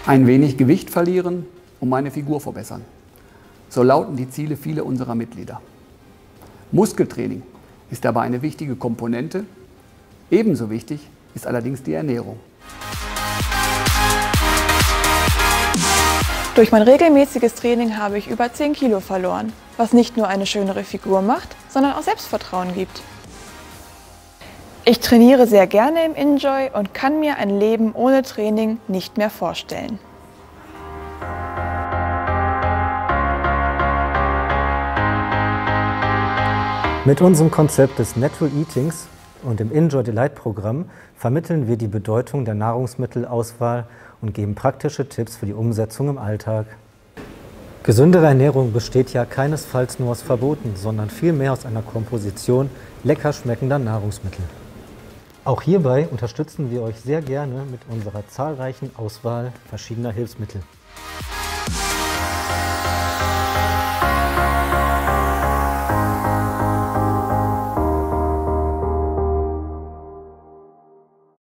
Ein wenig Gewicht verlieren und meine Figur verbessern. So lauten die Ziele vieler unserer Mitglieder. Muskeltraining ist dabei eine wichtige Komponente. Ebenso wichtig ist allerdings die Ernährung. Durch mein regelmäßiges Training habe ich über 10 Kilo verloren, was nicht nur eine schönere Figur macht, sondern auch Selbstvertrauen gibt. Ich trainiere sehr gerne im Enjoy und kann mir ein Leben ohne Training nicht mehr vorstellen. Mit unserem Konzept des Natural Eatings und dem Enjoy Delight Programm vermitteln wir die Bedeutung der Nahrungsmittelauswahl und geben praktische Tipps für die Umsetzung im Alltag. Gesündere Ernährung besteht ja keinesfalls nur aus Verboten, sondern vielmehr aus einer Komposition lecker schmeckender Nahrungsmittel. Auch hierbei unterstützen wir euch sehr gerne mit unserer zahlreichen Auswahl verschiedener Hilfsmittel.